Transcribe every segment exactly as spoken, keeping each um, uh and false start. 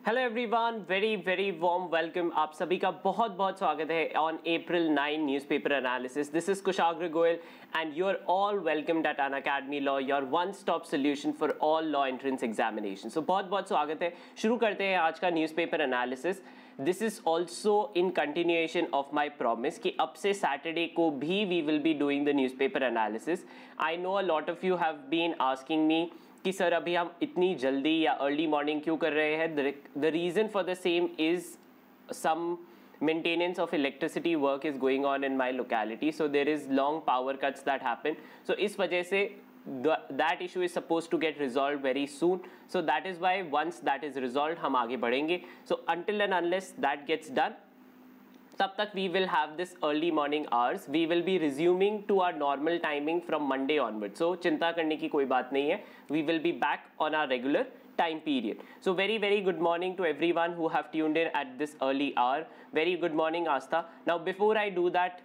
Hello everyone, very very warm welcome. आप सभी का बहुत बहुत स्वागत है on April nine newspaper analysis. This is Kushagra Goyal and you are all welcomed at Unacademy law, your one stop solution for all law entrance examination. So बहुत बहुत स्वागत है। शुरू करते हैं आज का newspaper analysis. This is also in continuation of my promise कि अब से सैटरडे को भी we will be doing the newspaper analysis. I know a lot of you have been asking me कि सर अभी हम इतनी जल्दी या अर्ली मॉर्निंग क्यों कर रहे हैं। The reason for the same is some maintenance of electricity work is going on in my locality, so there is long power cuts that happen. So इस वजह से the, that issue is supposed to get resolved very soon. So that is why once that is resolved हम आगे बढ़ेंगे. So until and unless that gets done, तब तक we will have this early morning hours. We will be resuming to our normal timing from Monday onwards. So चिंता करने की कोई बात नहीं है. We will be back on our regular time period. So very very good morning to everyone who have tuned in at this early hour. Very good morning, Astha. Now before I do that,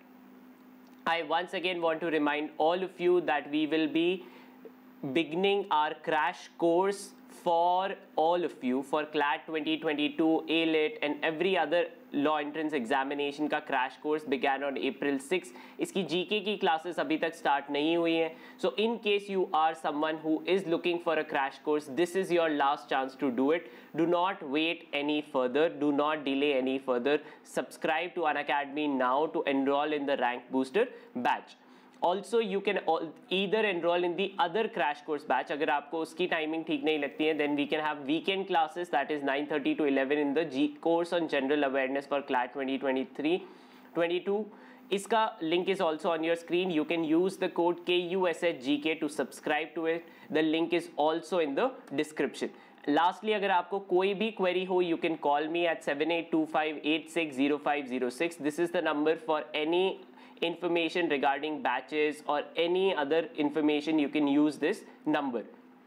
I once again want to remind all of you that we will be beginning our crash course for all of you for CLAT twenty twenty-two, A L E T and every other law entrance examination का crash course began on April sixth. इसकी G K की classes अभी तक start नहीं हुई हैं. So in case you are someone who is looking for a crash course, this is your last chance to do it. Do not wait any further. Do not delay any further. Subscribe to Unacademy now to enroll in the Rank Booster batch. Also you can either enroll in the other crash course batch. अगर आपको उसकी timing ठीक नहीं लगती है, then we can have weekend classes that is nine thirty to eleven in the G course on general awareness for CLAT twenty twenty-three twenty-two. इसका link is also on your screen. You can use the code K U S H G K to subscribe to it. The link is also in the description. Lastly, अगर आपको कोई भी query हो, you can call me at seven eight two five eight six zero five zero six. This is the number for any information regarding batches or any other information. You can use this number.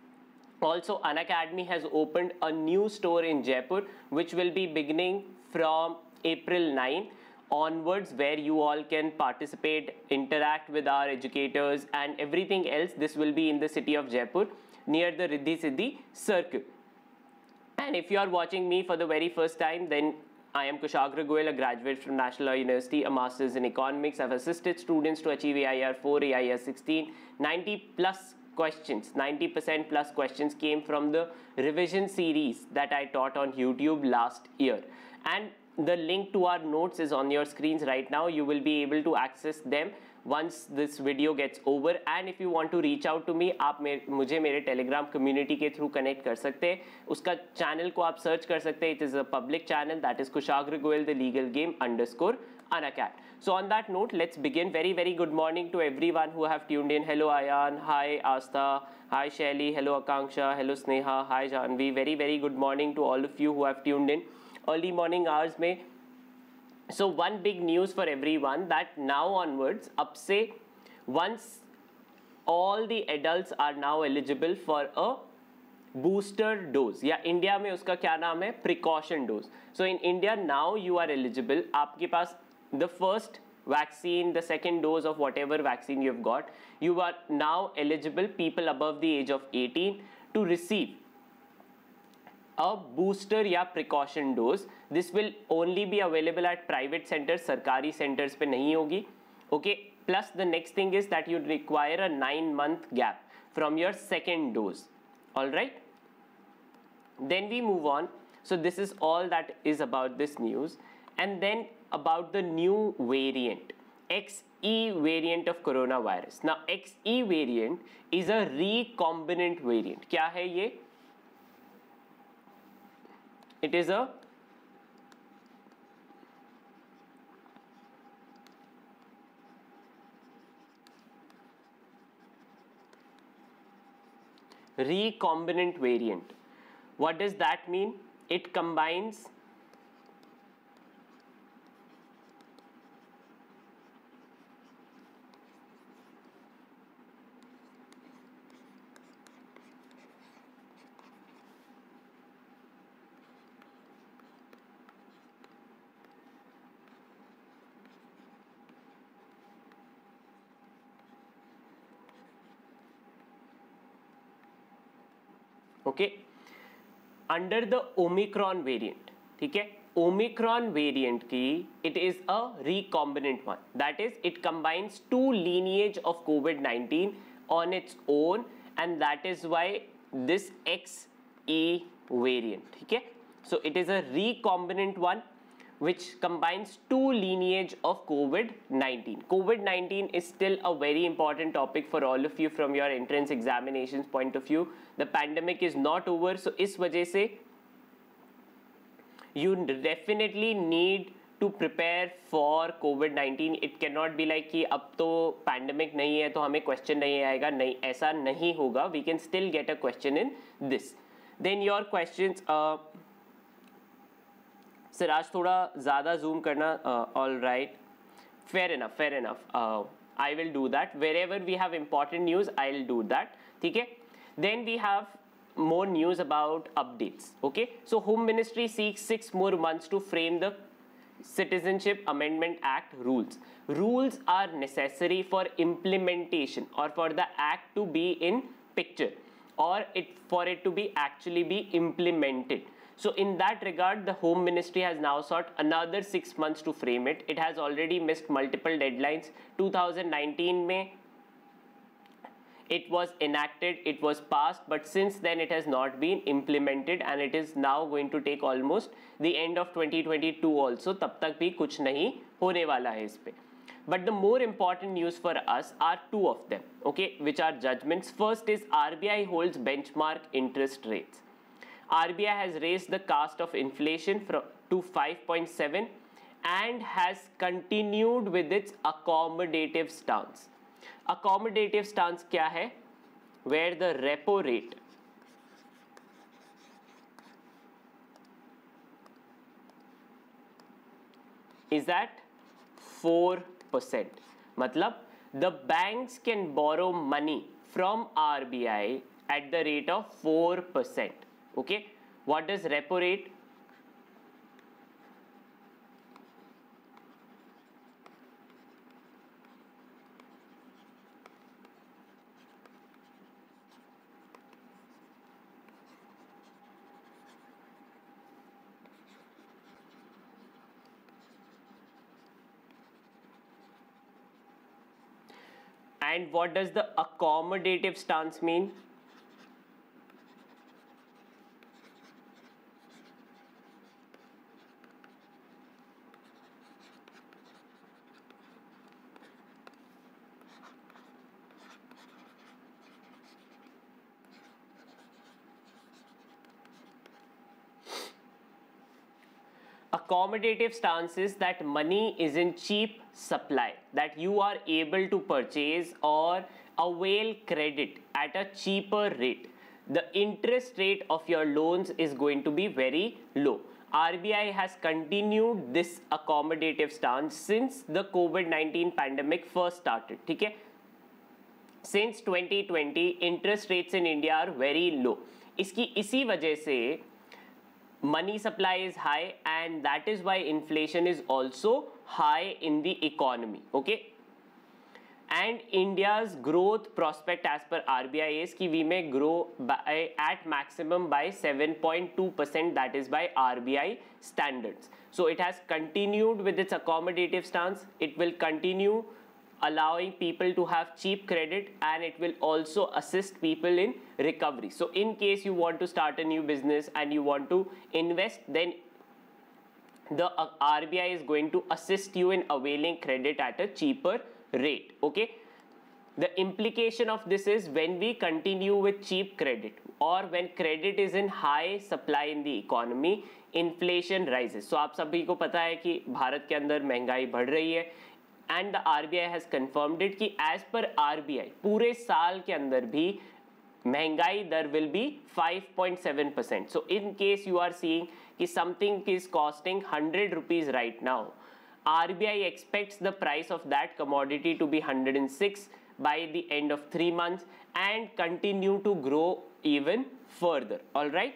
Also, Unacademy has opened a new store in Jaipur which will be beginning from April ninth onwards, where you all can participate, interact with our educators and everything else. This will be in the city of Jaipur near the Riddhi Siddhi Circle. And if you are watching me for the very first time, then I am Kushagra Goel, a graduate from National Law University, a master's in economics. I've assisted students to achieve A I R four, A I R sixteen. ninety plus questions, ninety percent plus questions came from the revision series that I taught on YouTube last year. And the link to our notes is on your screens right now. You will be able to access them once this video gets over. And if you want to reach out to me, आप मुझे मेरे Telegram community के through connect कर सकते हैं. उसका channel को आप सर्च कर सकते हैं. It is a public channel, that is Kushagra Goyal the legal game underscore Unacad. So on that note, let's begin. Very very good morning to everyone who have tuned in. Hello Ayan, hi Astha, hi Shelly, hello Akanksha, hello Sneha, hi Janvi. Very very good morning to all of you who have tuned in early morning hours में. So one big news for everyone that now onwards, अब से once all the adults are now eligible for a booster dose, या India में उसका क्या नाम है, precaution dose. So in India now you are eligible. आपके पास the first vaccine, the second dose of whatever vaccine you've got, you are now eligible, people above the age of eighteen, to receive a booster या precaution dose. This will only be available at private centers, सरकारी centers पे नहीं होगी. Okay. Plus the next thing is that you require a nine month gap from your second dose. All right. Then we move on. So this is all that is about this news. And then about the new variant, X E variant of coronavirus. Now X E variant is a recombinant variant. क्या है ये? It is a recombinant variant. What does that mean? It combines okay. Under the Omicron variant, ठीक है, Omicron variant की it is a recombinant one, that is it combines two lineage of COVID nineteen on its own and that is why this X E variant, ठीक है. So it is a recombinant one which combines two lineage of COVID nineteen. COVID nineteen is still a very important topic for all of you from your entrance examinations point of view. The pandemic is not over, so इस वजह से you definitely need to prepare for COVID nineteen. It cannot be like कि अब तो pandemic नहीं है तो हमें question नहीं आएगा, नहीं, ऐसा नहीं होगा. We can still get a question in this. Then your questions. Uh, sir आज थोड़ा ज़्यादा जूम करना. All right, fair enough, fair enough, I will do that. Wherever we have important news I will do that, ठीक है. Then we have more news about updates. Okay, so Home Ministry seeks six more months to frame the Citizenship Amendment Act rules. Rules are necessary for implementation or for the act to be in picture or it for it to be actually be implemented. So in that regard, the Home Ministry has now sought another six months to frame it. It has already missed multiple deadlines. two thousand nineteen में it was enacted, it was passed, but since then it has not been implemented and it is now going to take almost the end of twenty twenty-two also. तब तक भी कुछ नहीं होने वाला है इस पे. But the more important news for us are two of them, okay, which are judgments. First is R B I holds benchmark interest rates. R B I has raised the cost of inflation from to five point seven and has continued with its accommodative stance. Accommodative stance क्या है? Where the repo rate is at four percent. मतलब the banks can borrow money from R B I at the rate of four percent. Okay, what does repo rate? And what does the accommodative stance mean? Accommodative stance is that money is in cheap supply, that you are able to purchase or avail credit at a cheaper rate. The interest rate of your loans is going to be very low. R B I has continued this accommodative stance since the COVID nineteen pandemic first started. ठीक है? Since twenty twenty, interest rates in India are very low. इसकी इसी वजह से money supply is high and that is why inflation is also high in the economy. Okay, and India's growth prospect as per R B I is कि we may grow by at maximum by seven point two percent, that is by R B I standards. So it has continued with its accommodative stance. It will continue allowing people to have cheap credit and it will also assist people in recovery. So in case you want to start a new business and you want to invest, then the uh, R B I is going to assist you in availing credit at a cheaper rate. Okay, the implication of this is when we continue with cheap credit or when credit is in high supply in the economy, inflation rises. So आप सभी को पता है कि भारत के अंदर महंगाई बढ़ रही है and the R B I has confirmed it कि as per R B I पूरे साल के अंदर भी महंगाई दर will be five point seven percent. So in case you are seeing कि something is costing one hundred rupees right now, R B I expects the price of that commodity to be one hundred six by the end of three months and continue to grow even further. All right.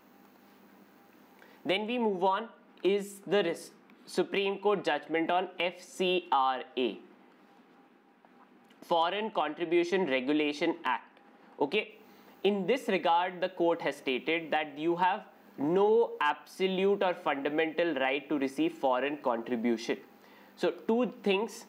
Then we move on is the risk. Supreme Court judgment on F C R A, Foreign Contribution Regulation Act. Okay, in this regard the court has stated that you have no absolute or fundamental right to receive foreign contribution. So two things.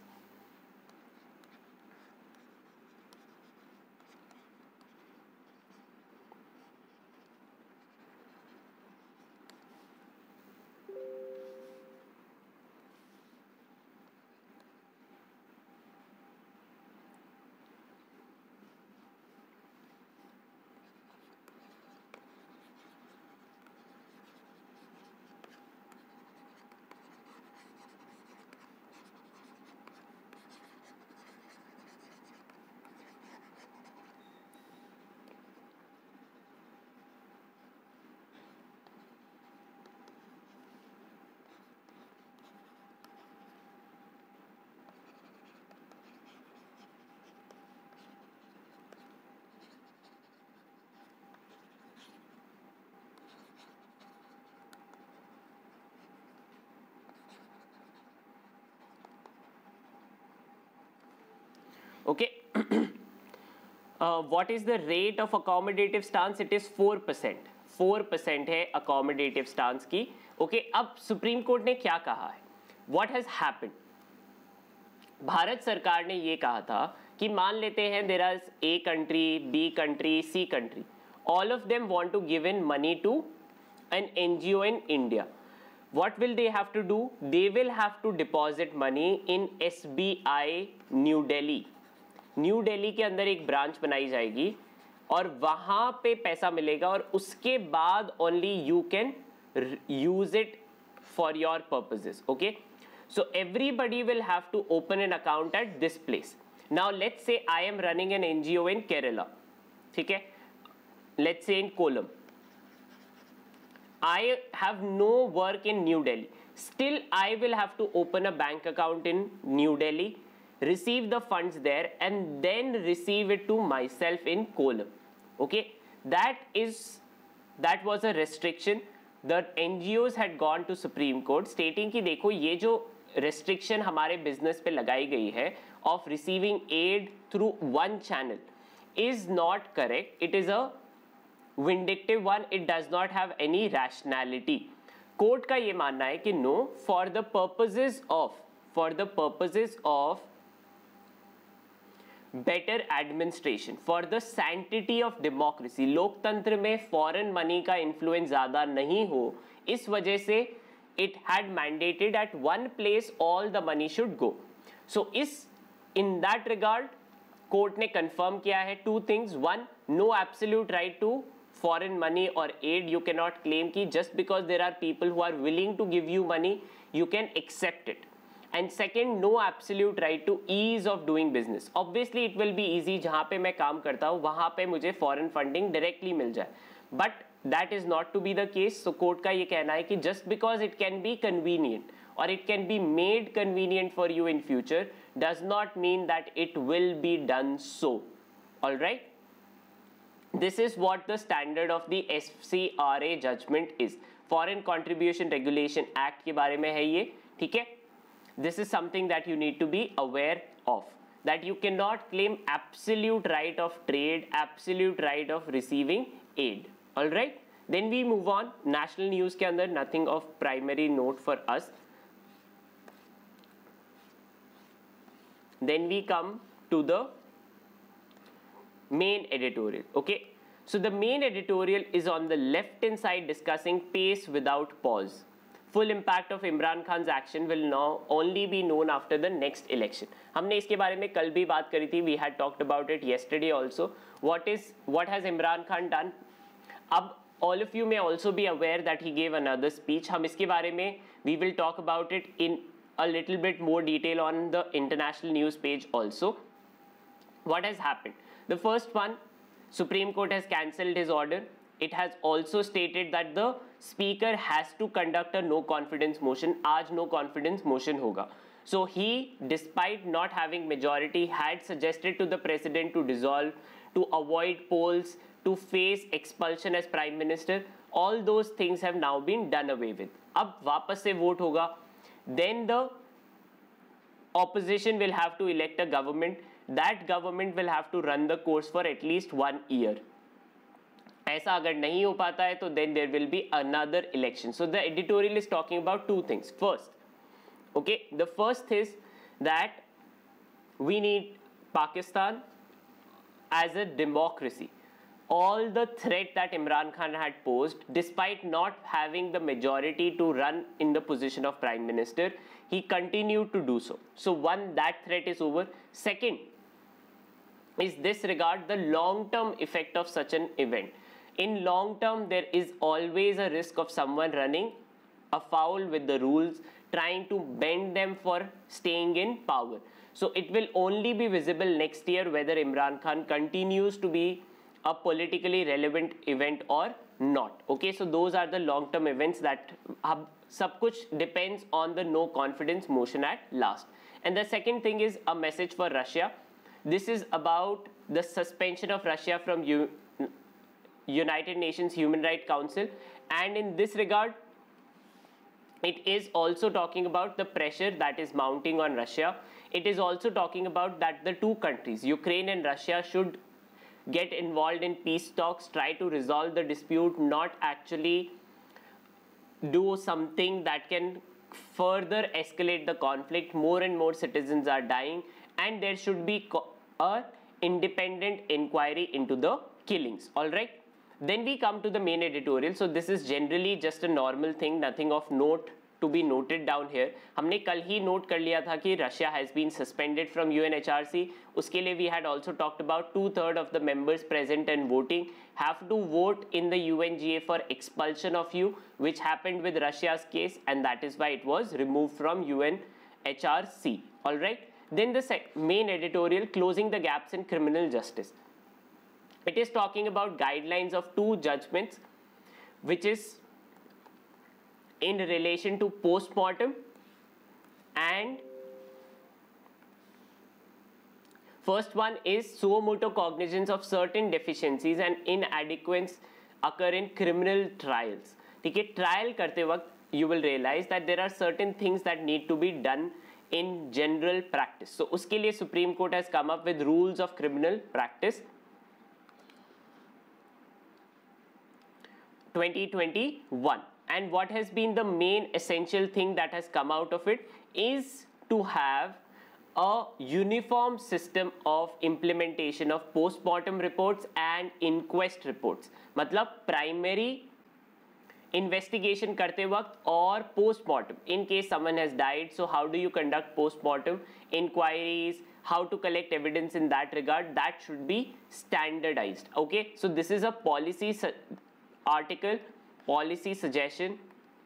Okay. uh, what is the rate of accommodative stance? It is four percent. four percent है accommodative stance की. Okay, अब Supreme Court ने क्या कहा है? What has happened? Bharat सरकार ने ये कहा था कि मान लेते हैं there is A country, B country, C country. All of them want to give in money to an N G O in India. What will they have to do? They will have to deposit money in S B I New Delhi. New Delhi के अंदर एक branch बनाई जाएगी और वहां पे पैसा मिलेगा और उसके बाद only you can use it for your purposes. Okay, so everybody will have to open an account at this place. Now let's say I am running an NGO in Kerala. ठीक है, let's say in kolam. I have no work in New Delhi. Still, I will have to open a bank account in New Delhi, receive the funds there, and then receive it to myself in Kollam. Okay, that is that was a restriction. The N G Os had gone to Supreme Court stating कि देखो ये जो restriction हमारे business पे लगाई गई है of receiving aid through one channel is not correct. It is a vindictive one. It does not have any rationality. Court का ये मानना है कि no, for the purposes of for the purposes of better administration, for the sanctity of democracy, लोकतंत्र में foreign money का influence ज़्यादा नहीं हो, इस वजह से it had mandated at one place all the money should go. So इस in that regard कोर्ट ने confirm किया है two things. One, no absolute right to foreign money or aid. You cannot claim कि just because there are people who are willing to give you money, you can accept it. And second, no absolute right to ease of doing business. Obviously, it will be easy. जहाँ पे मैं काम करता हूँ वहाँ पे मुझे foreign funding directly मिल जाए. But that is not to be the case. So court का ये कहना है कि just because it can be convenient or it can be made convenient for you in future does not mean that it will be done so. All right. This is what the standard of the F C R A judgment is. Foreign Contribution Regulation Act के बारे में है ये, ठीक है? This is something that you need to be aware of. That you cannot claim absolute right of trade, absolute right of receiving aid. All right? Then we move on. National news के अंदर nothing of primary note for us. Then we come to the main editorial. Okay, so the main editorial is on the left hand side discussing pace without pause. Full impact of Imran Khan's action will now only be known after the next election. हमने इसके बारे में कल भी बात करी थी. We had talked about it yesterday also. What is what has Imran Khan done? अब all of you may also be aware that he gave another speech. हम इसके बारे में we will talk about it in a little bit more detail on the international news page also. What has happened? The first one, Supreme Court has cancelled his order. It has also stated that the speaker has to conduct a no confidence motion. आज no confidence motion होगा. So he, despite not having majority, had suggested to the president to dissolve, to avoid polls, to face expulsion as prime minister. All those things have now been done away with. अब वापस से vote होगा. Then the opposition will have to elect a government. That government will have to run the course for at least one year. ऐसा अगर नहीं हो पाता है तो then there will be another election. So the editorial is talking about two things. First, okay, the first is that we need Pakistan as a democracy. All the threat that Imran Khan had posed, despite not having the majority to run in the position of Prime Minister, he continued to do so. So one, that threat is over. Second, is this regard the long-term effect of such an event. In long term, there is always a risk of someone running afoul with the rules, trying to bend them for staying in power. So it will only be visible next year whether Imran Khan continues to be a politically relevant event or not. Okay, so those are the long-term events that ab sab kuch depends on the no confidence motion at last. And the second thing is a message for Russia. This is about the suspension of Russia from U United Nations Human Rights Council, and in this regard, it is also talking about the pressure that is mounting on Russia. It is also talking about that the two countries, Ukraine and Russia, should get involved in peace talks, try to resolve the dispute, not actually do something that can further escalate the conflict. More and more citizens are dying, and there should be a independent inquiry into the killings. All right. Then we come to the main editorial. So this is generally just a normal thing, nothing of note to be noted down here. हमने कल ही note कर लिया था कि Russia has been suspended from U N H R C. उसके लिए we had also talked about two third of the members present and voting have to vote in the U N G A for expulsion of you, which happened with Russia's case, and that is why it was removed from U N H R C. All right. Then the main editorial, closing the gaps in criminal justice. It is talking about guidelines of two judgments, which is in relation to post-mortem, and first one is suo motu cognizance of certain deficiencies and inadequacies occur in criminal trials. ठीक है, trial करते वक्त you will realize that there are certain things that need to be done in general practice. So उसके लिए Supreme Court has come up with rules of criminal practice twenty twenty-one, and what has been the main essential thing that has come out of it is to have a uniform system of implementation of post-mortem reports and inquest reports. मतलब primary investigation करते वक्त और post-mortem, in case someone has died, so how do you conduct post-mortem inquiries, how to collect evidence in that regard, that should be standardized. Okay, so this is a policy article, policy suggestion.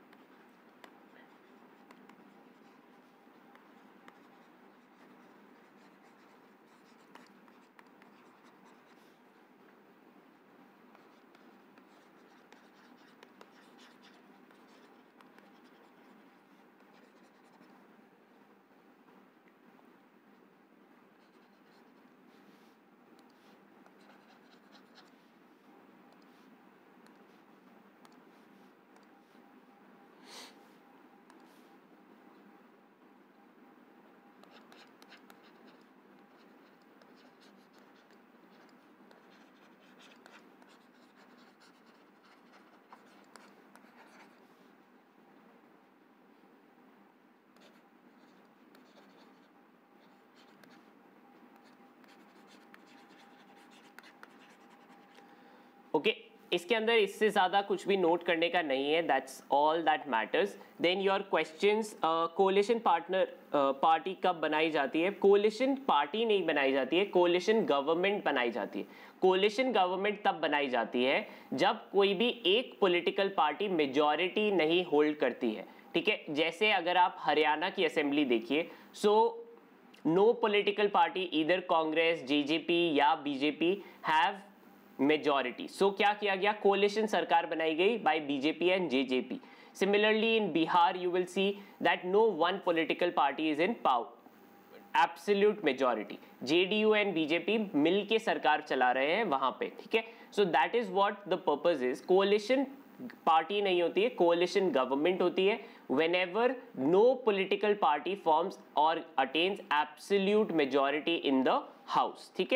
Okay okay, इसके अंदर इससे ज़्यादा कुछ भी note करने का नहीं है. That's all that matters. Then your questions, coalition partner party कब बनाई जाती है? कोलिशन पार्टी नहीं बनाई जाती है, कोलिशन गवर्नमेंट बनाई जाती है. कोलिशन गवर्नमेंट तब बनाई जाती है जब कोई भी एक पॉलिटिकल पार्टी मेजॉरिटी नहीं होल्ड करती है. ठीक है, जैसे अगर आप हरियाणा की असेंबली देखिए, so no political party, either Congress, JJP या बीजेपी हैव मेजॉरिटी. सो क्या किया गया? कोलिशन सरकार बनाई गई by BJP and JJP. Similarly in Bihar you will see that no one political party is in power, absolute majority. JDU and BJP मिलके सरकार चला रहे हैं वहां पे. ठीक है, so that is what the purpose is. Coalition party नहीं होती है, कोलिशन गवर्नमेंट होती है whenever no political party forms or attains absolute majority in the house. ठीक है,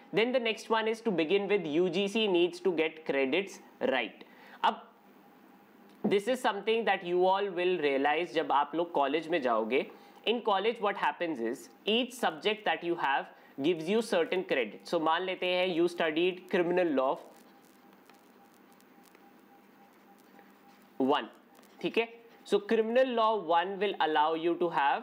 Then the next one is to begin with U G C needs to get credits right. अब this is something that you all will realize जब आप लोग college में जाओगे. In college what happens is each subject that you have gives you certain credit. So मान लेते हैं you studied criminal law one, ठीक है. So criminal law one will allow you to have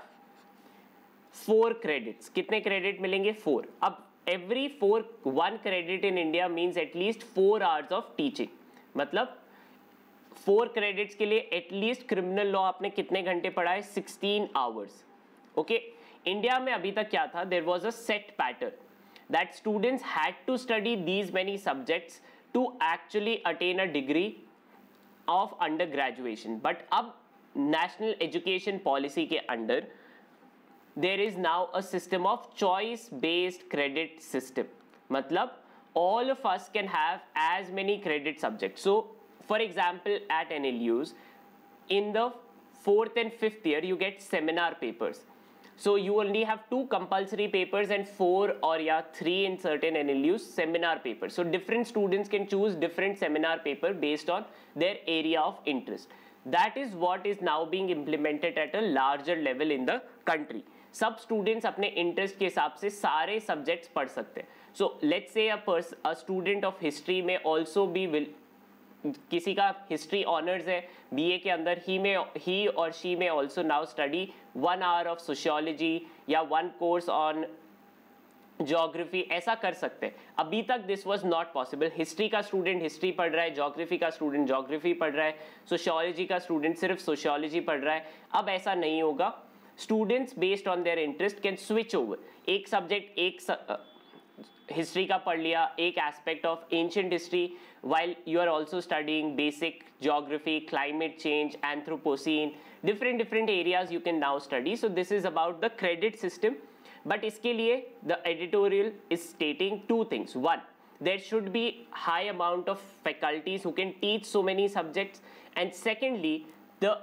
four credits. कितने credit मिलेंगे? Four. अब every four one credit in India means at least four hours of teaching. मतलब four credits के लिए at least criminal law आपने कितने घंटे पढ़ा है? sixteen hours. Okay. इंडिया में अभी तक क्या था? There was a set pattern that students had to study these many subjects to actually attain a degree of undergraduation. But अब national education policy के under there is now a system of choice based credit system. मतलब all of us can have as many credit subjects. So for example at N L Us in the fourth and fifth year you get seminar papers. So you only have two compulsory papers and four or yeah three in certain N L Us seminar papers. So different students can choose different seminar paper based on their area of interest. That is what is now being implemented at a larger level in the country. सब students अपने interest के हिसाब से सारे subjects पढ़ सकते हैं. So let's say a person, a student of history may also be will किसी का हिस्ट्री ऑनर्स है बीए के अंदर ही में ही और शी में also now study one hour of sociology या वन कोर्स ऑन ज्योग्राफी. ऐसा कर सकते हैं. अभी तक this was not possible. History का स्टूडेंट हिस्ट्री पढ़ रहा है, ज्योग्राफी का स्टूडेंट ज्योग्राफी पढ़ रहा है, सोशियोलॉजी का स्टूडेंट सिर्फ सोशियोलॉजी पढ़ रहा है. अब ऐसा नहीं होगा. Students based on their interest can switch over. एक सब्जेक्ट एक हिस्ट्री का पढ़ लिया, एक aspect of ancient history, while you are also studying basic geography, climate change, anthropocene, different different areas you can now study. So this is about the credit system. But इसके लिए the editorial is stating two things. One, there should be high amount of faculties who can teach so many subjects, and secondly the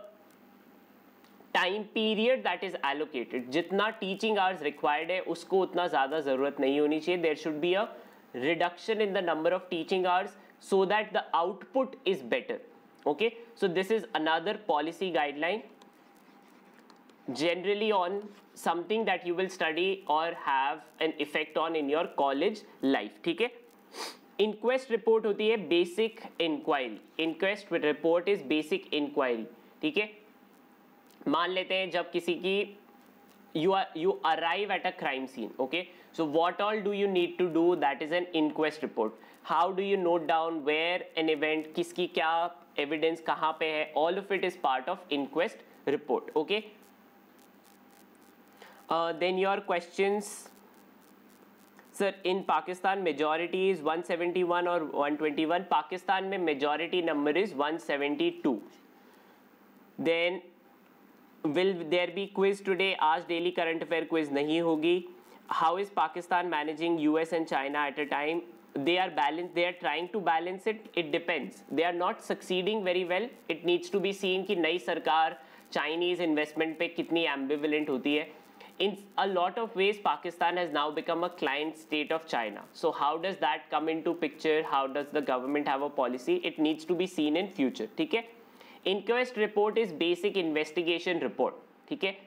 time period that is allocated, जितना teaching hours required है उसको उतना ज़्यादा ज़रूरत नहीं होनी चाहिए. There should be a reduction in the number of teaching hours so that the output is better. Okay, so this is another policy guideline generally on something that you will study or have an effect on in your college life. ठीक है. Inquest report होती है basic inquiry. Inquest report is basic inquiry. ठीक है. मान लेते हैं जब किसी की you are you arrive at a crime scene. Okay, so what all do you need to do? That is an inquest report. How do you note down where an event, किसकी क्या evidence कहाँ पे है? All of it is part of inquest report. Okay. Uh, then your questions, sir. In Pakistan majority is one seventy-one or one twenty-one. Pakistan में majority number is one seventy-two. Then will there be quiz today? आज daily current affair quiz नहीं होगी. How is Pakistan managing U S and China at a time? They are balanced. They are trying to balance it. It depends. They are not succeeding very well. It needs to be seen कि नई सरकार Chinese investment पे कितनी ambivalent होती है. In a lot of ways, Pakistan has now become a client state of China. So how does that come into picture? How does the government have a policy? It needs to be seen in future. ठीक है. Inquest report is basic investigation report. ठीक है.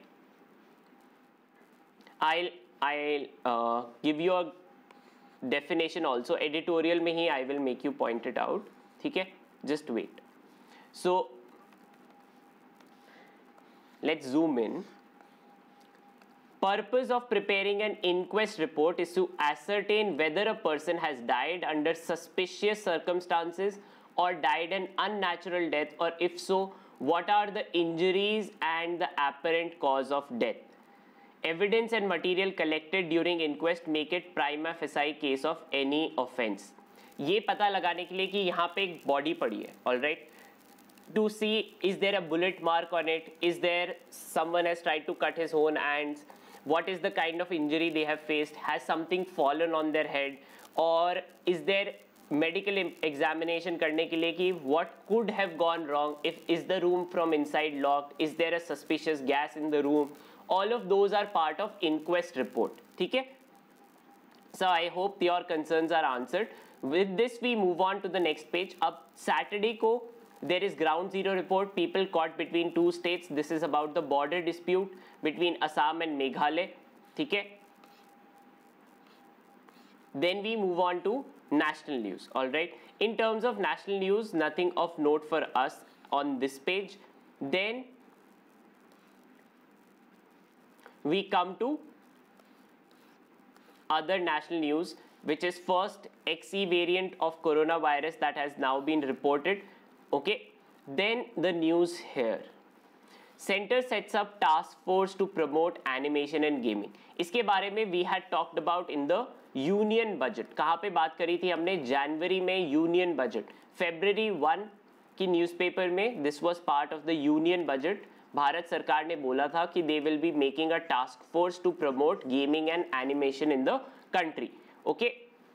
I'll I'll uh, give you a definition also. Editorial में ही I will make you point it out. ठीक है. Just wait. So let's zoom in. Purpose of preparing an inquest report is to ascertain whether a person has died under suspicious circumstances or died an unnatural death, or if so, what are the injuries and the apparent cause of death. Evidence and material collected during inquest make it prima facie case of any offense. ये पता लगाने के लिए कि यहाँ पे एक body पड़ी है, all right, to see is there a bullet mark on it, is there someone has tried to cut his own hands, what is the kind of injury they have faced, has something fallen on their head, or is there medical examination करने के लिए कि what could have gone wrong, if is the room from inside locked, is there a suspicious gas in the room. All of those are part of inquest report. ठीक है. So I hope your concerns are answered. With this, we move on to the next page. Ab Saturday ko there is ground zero report. People caught between two states. This is about the border dispute between Assam and Meghalaya. ठीक है? Then we move on to national news. All right. In terms of national news, nothing of note for us on this page. Then we come to other national news, which is first X E variant of coronavirus that has now been reported. Okay, then the news here. Center sets up task force to promote animation and gaming. इसके बारे में we had talked about in the union budget. कहाँ पे बात करी थी हमने? जनवरी में union budget. February one की न्यूज़पेपर में this was part of the union budget. Bharat सरकार ने बोला था कि they will be making a task force to promote gaming and animation in the country. Okay.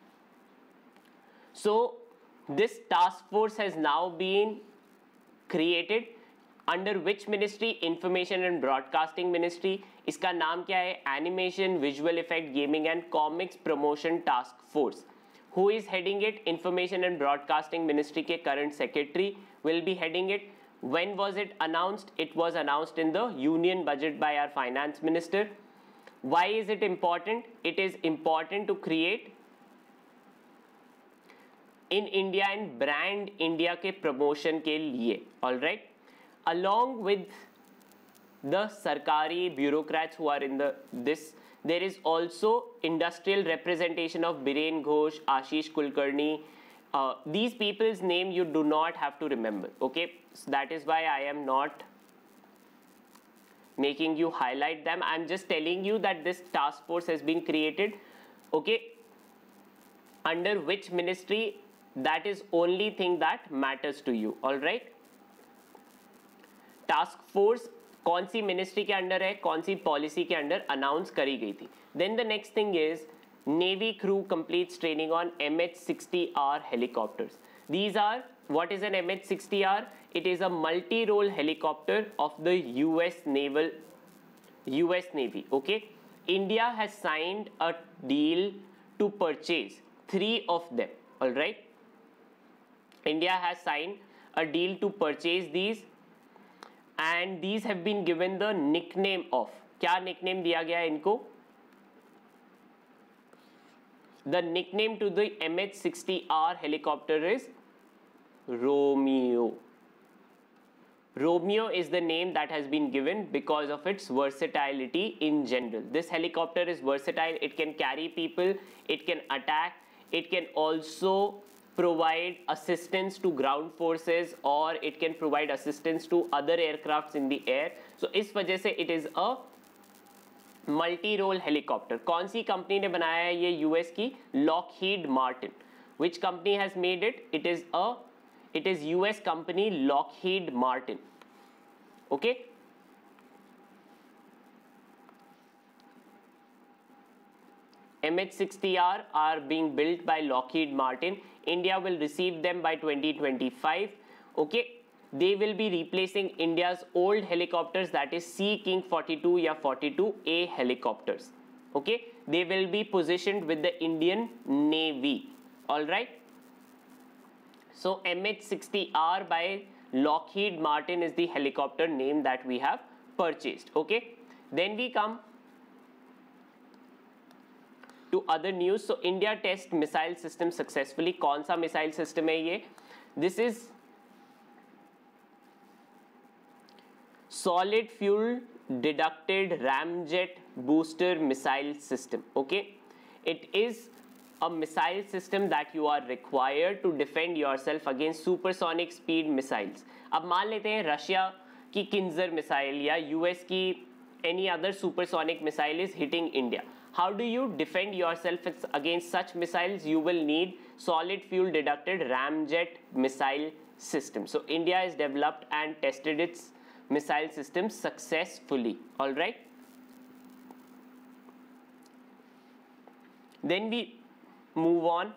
So this task force has now been created under which ministry? Information and Broadcasting Ministry. इसका नाम क्या है? Animation, Visual Effect, Gaming and Comics Promotion Task Force. Who is heading it? Information and Broadcasting Ministry के current secretary will be heading it. When was it announced? It was announced in the union budget by our finance minister. Why is it important? It is important to create in India and brand India के promotion के लिए. All right. Along with the sarkari bureaucrats who are in the this, there is also industrial representation of Biren Ghosh, Ashish Kulkarni. Uh, these people's name you do not have to remember. Okay, so that is why I am not making you highlight them. I'm just telling you that this task force has been created. Okay, under which ministry? That is only thing that matters to you. All right. Task force कौन सी ministry के under है, कौन सी policy के under announce करी गई थी. Then the next thing is navy crew completes training on M H sixty R helicopters. These are what is an M H sixty R? It is a multi-role helicopter of the U S naval U S Navy. Okay, India has signed a deal to purchase three of them. All right, India has signed a deal to purchase these. And these have been given the nickname of, क्या nickname दिया गया है इनको? The nickname to the M H sixty R helicopter is Romeo. Romeo is the name that has been given because of its versatility in general. This helicopter is versatile. It can carry people, it can attack, it can also provide assistance to ground forces, or it can provide assistance to other aircrafts in the air. So इस वजह से it is a multi-role helicopter. कौन सी company ने बनाया है ये? US की Lockheed Martin. Which company has made it? It is a it is U S company Lockheed Martin. Okay. M H sixty R are being built by Lockheed Martin. India will receive them by twenty twenty-five. Okay, they will be replacing India's old helicopters, that is Sea King forty-two या forty-two A helicopters. Okay, they will be positioned with the Indian Navy. All right. So M H sixty R by Lockheed Martin is the helicopter name that we have purchased. Okay, then we come to other news. So India test missile system successfully. कौन सा missile system है ये? This is solid fuel deducted ramjet booster missile system. Okay, it is a missile system that you are required to defend yourself against supersonic speed missiles. अब मान लेते हैं Russia की Kinzhal missile या US की any other supersonic missile is hitting India. How do you defend yourself against such missiles? You will need solid fuel deducted ramjet missile system. So India has developed and tested its missile system successfully. All right. Then we move on.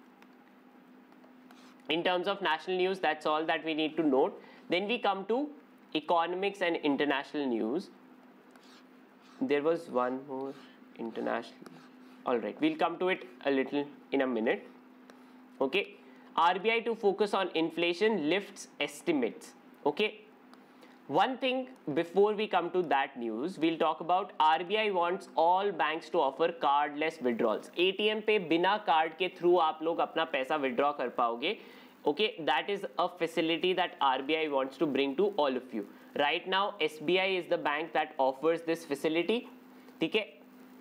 In terms of national news, that's all that we need to note. Then we come to economics and international news. There was one more international. All right, we'll come to it a little in a minute. Okay, R B I to focus on inflation lifts estimates. Okay, one thing before we come to that news, we'll talk about R B I wants all banks to offer cardless withdrawals. A T M पे बिना card के through आप लोग अपना पैसा withdraw कर पाओगे. Okay, that is a facility that R B I wants to bring to all of you. Right now, S B I is the bank that offers this facility. ठीक है?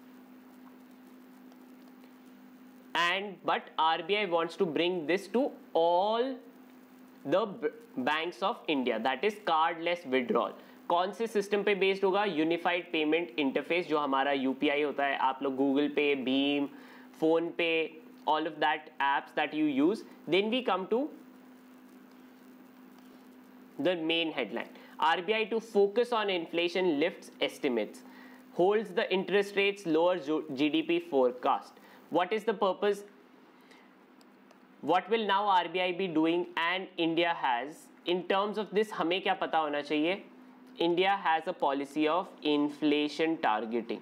And but R B I wants to bring this to all the banks of India, that is cardless withdrawal. कौन से system पे based होगा? Unified payment interface, जो हमारा UPI होता है, आप लोग गूगल पे, भीम, PhonePe, all of that apps that you use. Then we come to the main headline. R B I to focus on inflation lifts estimates, holds the interest rates lower G D P forecast. What is the purpose? What will now R B I be doing and India has? In terms of this, हमें क्या पता होना चाहिए? India has a policy of inflation targeting.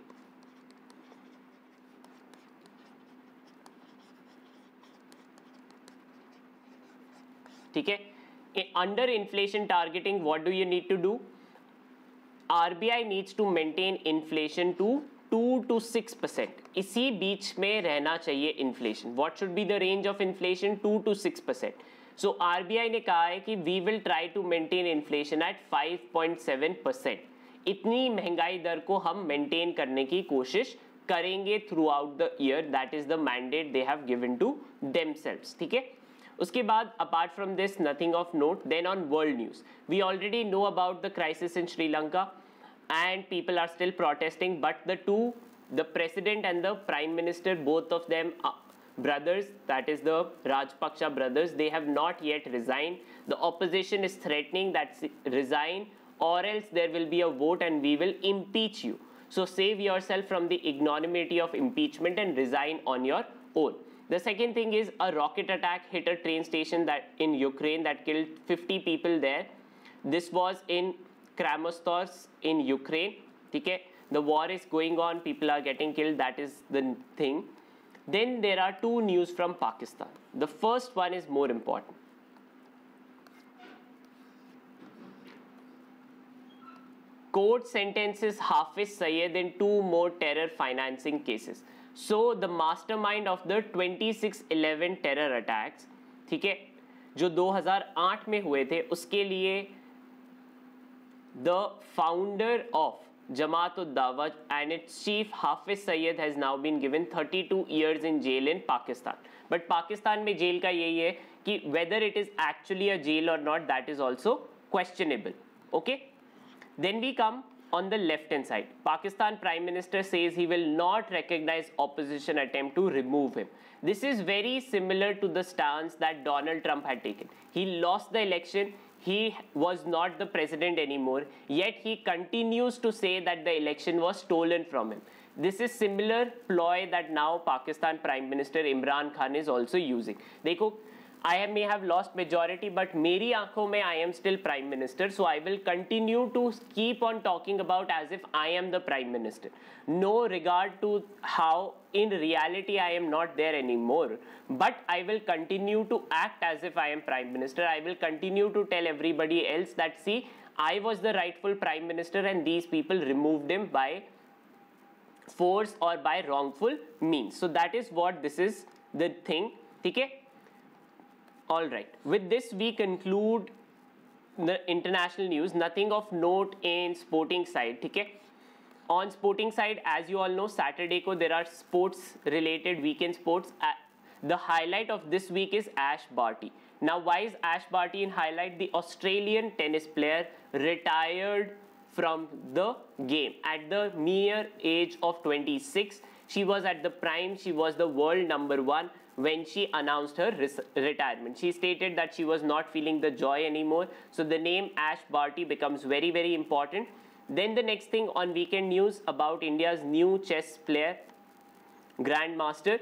ठीक है? Under inflation targeting, what do you need to do? R B I needs to maintain inflation to two to six percent. इसी बीच में रहना चाहिए inflation. What should be the range of inflation? two to six percent. So R B I ने कहा है कि we will try to maintain inflation at five point seven percent. इतनी महंगाई दर को हम maintain करने की कोशिश करेंगे throughout the year. That is the mandate they have given to themselves. ठीक है? उसके बाद apart from this, nothing of note. Then on world news, we already know about the crisis in Sri Lanka and people are still protesting, but the two, the president and the prime minister, both of them are brothers, that is the Rajpaksha brothers, they have not yet resigned. The opposition is threatening that resign or else there will be a vote and we will impeach you. So save yourself from the ignominy of impeachment and resign on your own. The second thing is a rocket attack hit a train station that in Ukraine that killed fifty people there. This was in Kramatorsk in Ukraine. Okay? The war is going on, people are getting killed, that is the thing. Then there are two news from Pakistan. The first one is more important. Court sentences Hafiz Syed in two more terror financing cases. So the mastermind of the twenty-six eleven terror attacks, ठीक है, जो दो हज़ार आठ में हुए थे, उसके लिए the founder of Jamaat-ud-Dawa and its chief Hafiz Syed has now been given thirty-two years in jail in Pakistan. But Pakistan में जेल का यही है कि whether it is actually a jail or not, that is also questionable. Okay? Then we come on the left hand side. Pakistan Prime Minister says he will not recognize opposition attempt to remove him. This is very similar to the stance that Donald Trump had taken. He lost the election. He was not the president anymore. Yet he continues to say that the election was stolen from him. This is similar ploy that now Pakistan Prime Minister Imran Khan is also using. देखो, I may have lost majority, but मेरी आंखों में I am still Prime Minister, so I will continue to keep on talking about as if I am the Prime Minister. No regard to how in reality I am not there anymore, but I will continue to act as if I am Prime Minister. I will continue to tell everybody else that see, I was the rightful Prime Minister and these people removed him by force or by wrongful means. So that is what this is the thing. Okay? All right. With this, we conclude the international news. Nothing of note in sporting side. Okay? On sporting side, as you all know, Saturday ko there are sports related weekend sports. Uh, the highlight of this week is Ash Barty. Now, why is Ash Barty in highlight? The Australian tennis player retired from the game at the mere age of twenty-six. She was at the prime. She was the world number one when she announced her retirement. She stated that she was not feeling the joy anymore. So the name Ash Barty becomes very, very important. Then the next thing on weekend news about India's new chess player, Grandmaster,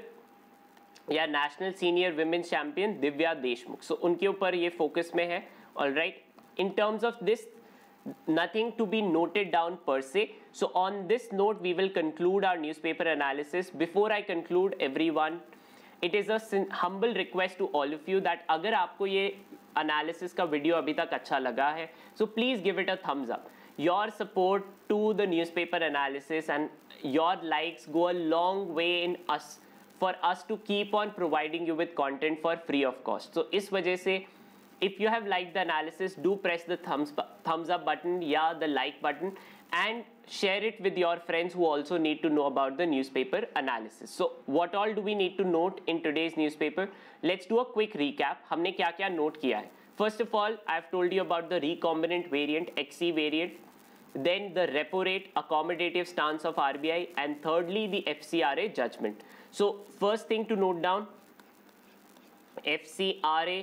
या National Senior Women's Champion Divya Deshmukh. So उनके ऊपर ये focus में है. All right. In terms of this, nothing to be noted down per se. So on this note, we will conclude our newspaper analysis. Before I conclude, everyone, it is a humble request to all of you that अगर आपको ये analysis का video अभी तक अच्छा लगा है, so please give it a thumbs up. Your support to the newspaper analysis and your likes go a long way in us, for us to keep on providing you with content for free of cost. So इस वजह से if you have liked the analysis, do press the thumbs thumbs up button, yeah, the like button, and share it with your friends who also need to know about the newspaper analysis. So what all do we need to note in today's newspaper? Let's do a quick recap. हमने क्या क्या note किया है? First of all, I've told you about the recombinant variant, X C variant, then the repo rate, accommodative stance of R B I, and thirdly the F C R A judgment. So first thing to note down, F C R A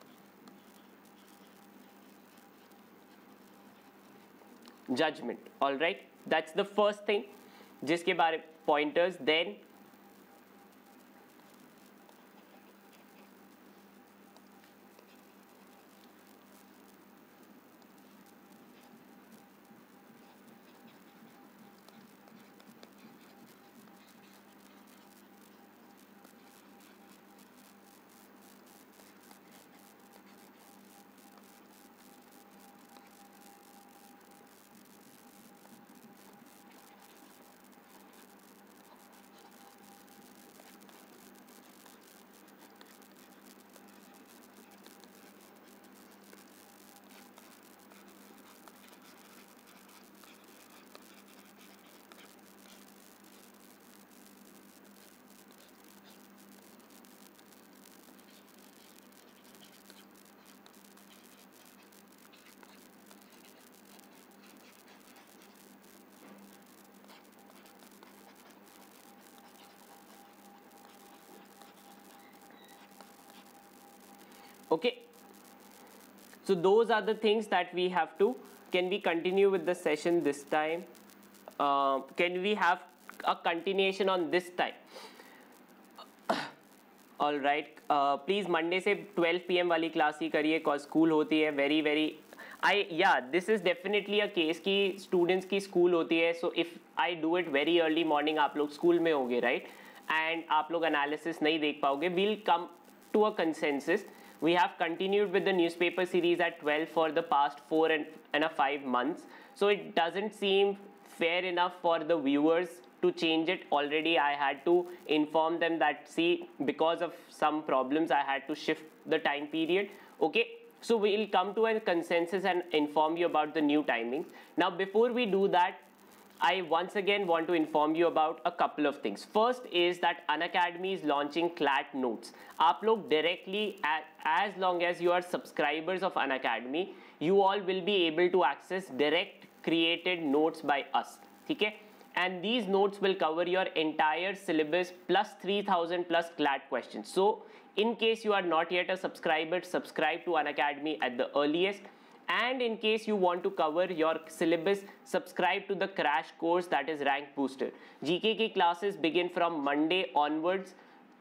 judgment. All right, that's the first thing जिसके बारे pointers. Then okay, so those are the things that we have to. Can we continue with the session this time? Uh, can we have a continuation on this time? All right, uh, please Monday से twelve p m वाली class ही करिए, cause school होती है. Very very I yeah this is definitely a case कि students की school होती है. So if I do it very early morning, आप लोग school में होंगे, right? And आप लोग analysis नहीं देख पाओगे. We'll come to a consensus. We have continued with the newspaper series at twelve for the past four and, and a five months. So it doesn't seem fair enough for the viewers to change it. Already I had to inform them that, see, because of some problems, I had to shift the time period. Okay, so we'll come to a consensus and inform you about the new timings. Now, before we do that, I once again want to inform you about a couple of things. First is that Unacademy is launching C L A T notes. आप लोग directly, as long as you are subscribers of Unacademy, you all will be able to access direct created notes by us. ठीक है? And these notes will cover your entire syllabus plus three thousand plus C L A T questions. So, in case you are not yet a subscriber, subscribe to Unacademy at the earliest. And in case you want to cover your syllabus, subscribe to the crash course, that is Rank Booster. G K की classes begin from Monday onwards.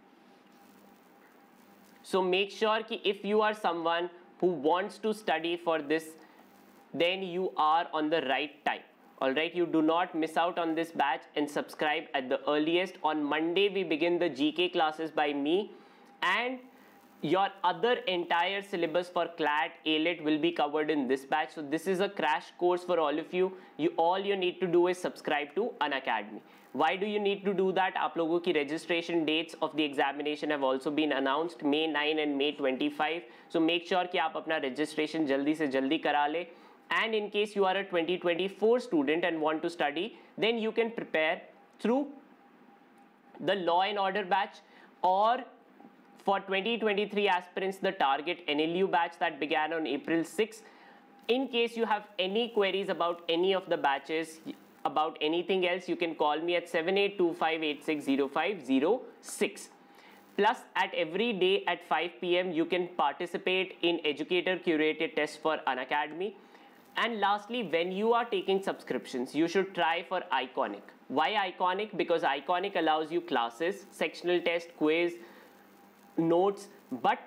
So make sure कि if you are someone who wants to study for this, then you are on the right time. Alright, you do not miss out on this batch and subscribe at the earliest. On Monday, we begin the G K classes by me, and your other entire syllabus for C L A T, A L E T will be covered in this batch. So this is a crash course for all of you. You all you need to do is subscribe to Unacademy. Why do you need to do that? आप लोगों की registration dates of the examination have also been announced, May ninth and May twenty-fifth. So make sure कि आप अपना registration जल्दी से जल्दी करा ले. And in case you are a twenty twenty-four student and want to study, then you can prepare through the Law and Order batch, or for twenty twenty-three aspirants, the Target N L U batch that began on April sixth. In case you have any queries about any of the batches, about anything else, you can call me at seven eight two five eight six zero five zero six. Plus, at every day at five p m, you can participate in educator-curated tests for Unacademy. And lastly, when you are taking subscriptions, you should try for Iconic. Why Iconic? Because Iconic allows you classes, sectional test, quiz, notes, but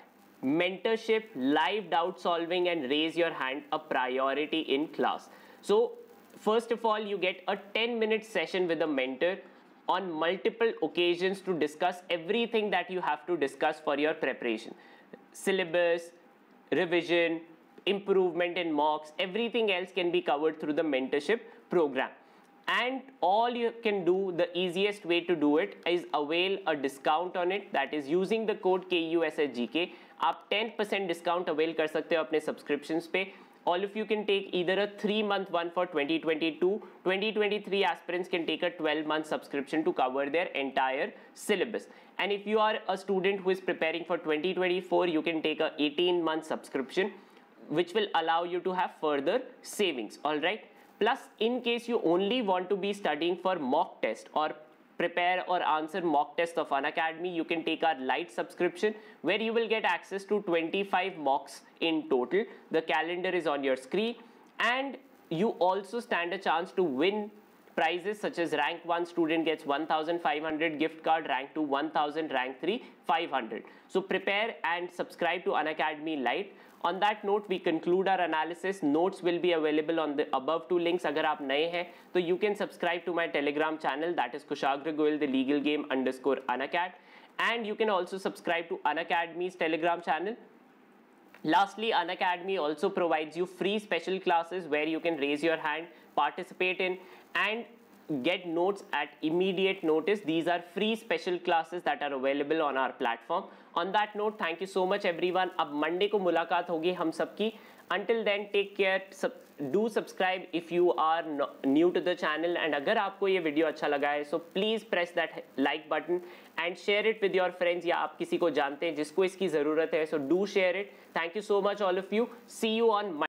mentorship, live doubt solving, and raise your hand a priority in class. So first of all, you get a ten minute session with a mentor on multiple occasions to discuss everything that you have to discuss for your preparation. Syllabus, revision, improvement in mocks, everything else can be covered through the mentorship program. And all you can do, the easiest way to do it is avail a discount on it, that is using the code K U S H G K. आप ten percent discount avail कर सकते हो अपने subscriptions पे. All of you can take either a three month one for twenty twenty-two, twenty twenty-three aspirants can take a twelve month subscription to cover their entire syllabus. And if you are a student who is preparing for twenty twenty-four, you can take a eighteen month subscription, which will allow you to have further savings. All right. Plus, in case you only want to be studying for mock test or prepare or answer mock test of Unacademy, you can take our light subscription where you will get access to twenty-five mocks in total. The calendar is on your screen, and you also stand a chance to win prizes such as rank one student gets one thousand five hundred gift card, rank two one thousand, rank three five hundred. So prepare and subscribe to Unacademy Lite. On that note, we conclude our analysis. Notes will be available on the above two links. अगर आप नए हैं तो you can subscribe to my Telegram channel, that is Kushagra Goyal, the legal game underscore Unacad, and you can also subscribe to Unacademy's Telegram channel. Lastly, Unacademy also provides you free special classes where you can raise your hand, participate in, and get notes at immediate notice. These are free special classes that are available on our platform. On that note, thank you so much everyone. अब Monday को मुलाकात होगी हम सबकी. Until then, take care. Sub do subscribe if you are no, new to the channel. And अगर आपको ये video अच्छा लगा है, so please press that like button and share it with your friends, या आप किसी को जानते हैं जिसको इसकी ज़रूरत है, so do share it. Thank you so much all of you. See you on Monday.